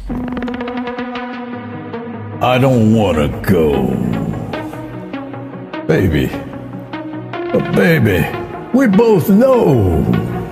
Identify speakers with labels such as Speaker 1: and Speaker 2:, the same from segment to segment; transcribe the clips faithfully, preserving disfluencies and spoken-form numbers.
Speaker 1: I don't wanna go. Baby, but baby, we both know.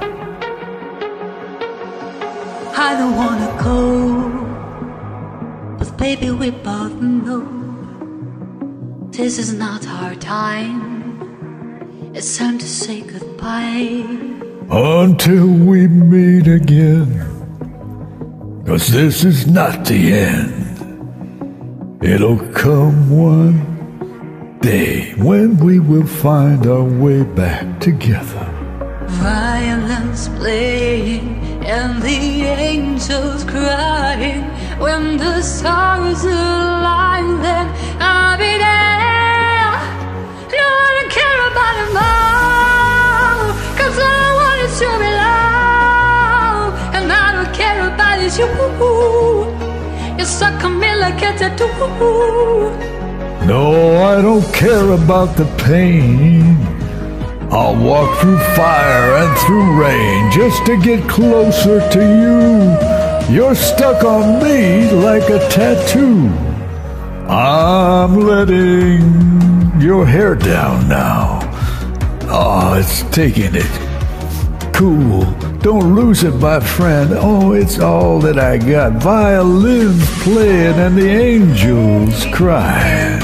Speaker 2: I don't wanna go, but baby, we both know this is not our time. It's time to say goodbye.
Speaker 1: Until we meet again, 'cause this is not the end. It'll come one day when we will find our way back together.
Speaker 2: Violins playing and the angels crying. When the stars align, then I'll be there. No, I don't care about tomorrow, 'cause all I want is to be loved. And I don't care about is you. You're stuck on me like a tattoo.
Speaker 1: No, I don't care about the pain. I'll walk through fire and through rain just to get closer to you. You're stuck on me like a tattoo. I'm letting your hair down now. Oh, it's taking it. Cool. Don't lose it, my friend. Oh, it's all that I got. Violins playing and the angels crying.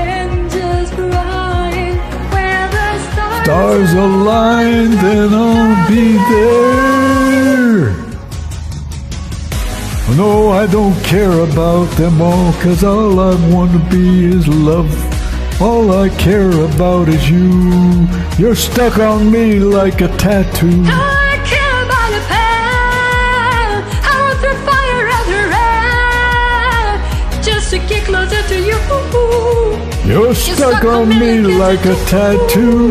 Speaker 1: Stars align, then I'll be there. No, I don't care about them all, 'cause all I want to be is love. All I care about is you. You're stuck on me like a tattoo.
Speaker 2: I don't care about the pain. I want through fire and the rain just to get closer to you.
Speaker 1: You're stuck on me like a tattoo.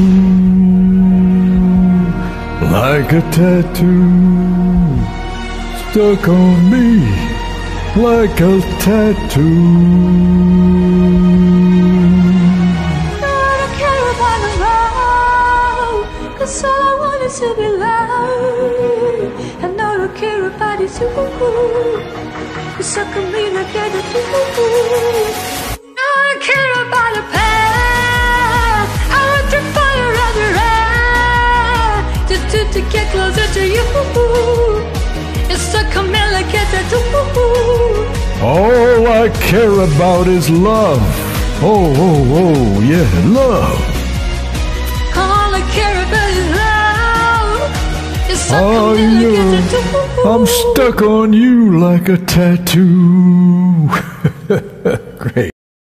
Speaker 1: Like a tattoo. Stuck on me like a tattoo.
Speaker 2: Cause all I want is to be loved. And I don't care about it too. Cause I can be like I do. I don't care about the pain. I want to fire and the rain just to, to get closer to you. You're stuck on me like I do.
Speaker 1: All I care about is love. Oh, oh, oh, yeah, love.
Speaker 2: All I care about is love. You're stuck
Speaker 1: Oh,
Speaker 2: on me like
Speaker 1: yeah.
Speaker 2: I do.
Speaker 1: I'm stuck on you like a tattoo.